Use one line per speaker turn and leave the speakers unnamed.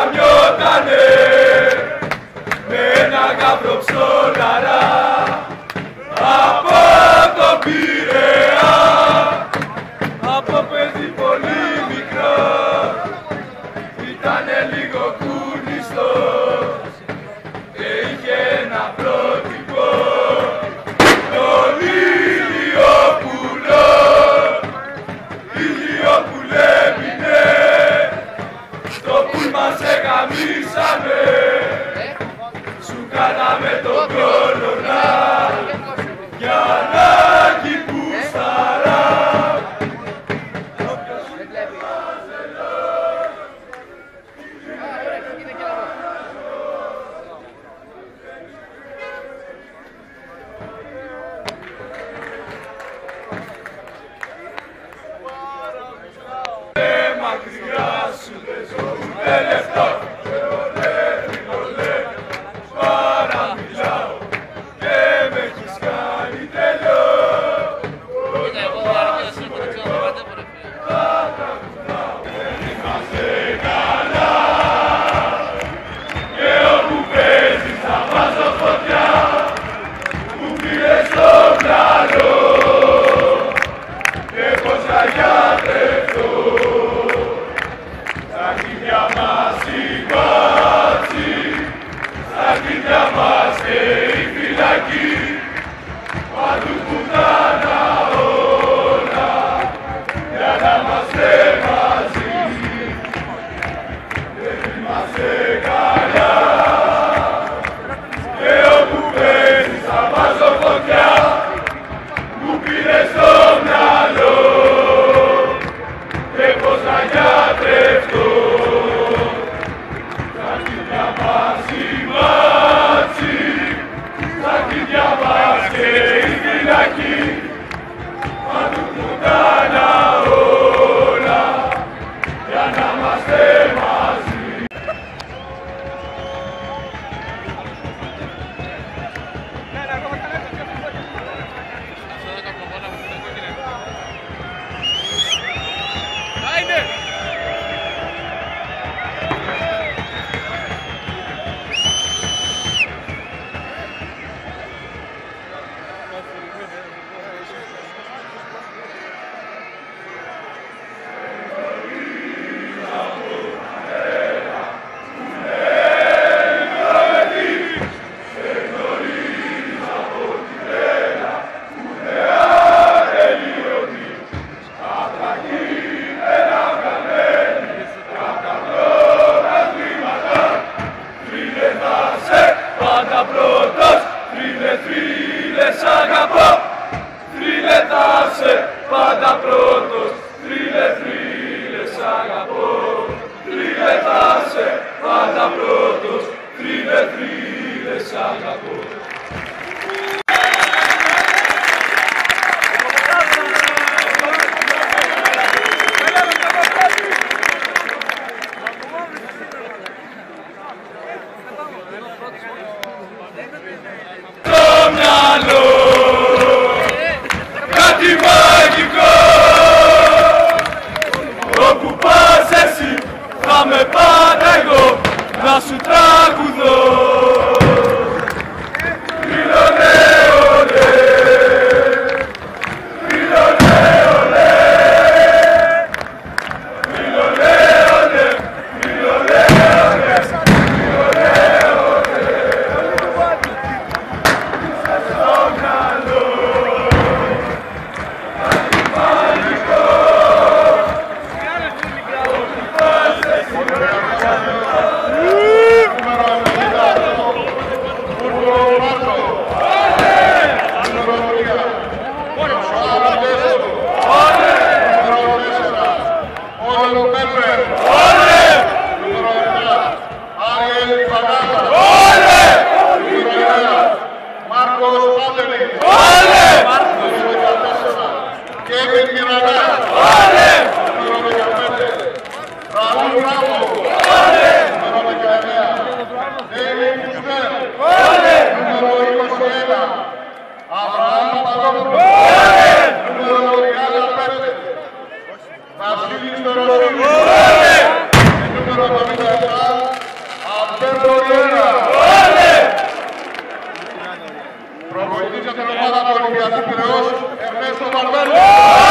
γαμιότανε με ένα γαμπρό ψολαρά από τον Πειραιά, από παιδί πολύ μικρό, ήτανε λίγο κουνιστός και είχε ένα πρότυπο, τον Ηλιόπουλο. Ηλιόπουλε μείνε, το πούλμα σε γαμίσαμε, σου κάναμε τον κολονά για να κυμπούσταρα. Μακριά σου δεν ζω ούτε λεπτό, ολέ, παραμιλάω και με έχεις κάνει τρελό. Δεν είμαστε καλά και όπου παίζεις θα βάζω φωτιά, μου πήρες στο μυαλό και πως θα γιατρευτώ. Στα χίλια μας η μπάτση, στα χίλια μας και η φυλακή, παντού πουτάνα όλα, για να είμαστε μαζί. Δεν είμαστε καλά και όπου παίζεις θα βάζω φωτιά, μου πήρες στο μυαλό και πως να γιατρευτώ. Στα χίλια μας η μπάτση, στα χίλια μας και η φυλακή, παντού πουτάνα όλα, για να είμαστε μαζί. Σ' αγαπώ, θρύλε θα σε πάντα πρώτος, θρύλε, θρύλε σ' αγαπώ, θρύλε θα σε πάντα πρώτος, θρύλε, θρύλε σ' αγαπώ. Το μυαλό κάτι μαγικό, όπου πας εσύ θα με πάντα εγώ να σου τραγουδώ. Φιλονέ ολέ, φιλονέ ολέ, φιλονέ ολέ, φιλονέ ολέ, φιλονέ ολέ. Στο μυαλό κάτι μαγικό, όπου πας εσύ
Βασίλης Τωροδομής, νούμερο 57. Προπονητής για την ομάδα του Ολυμπιακού Πειραιώς, Ερνέστο Βαρβέλο.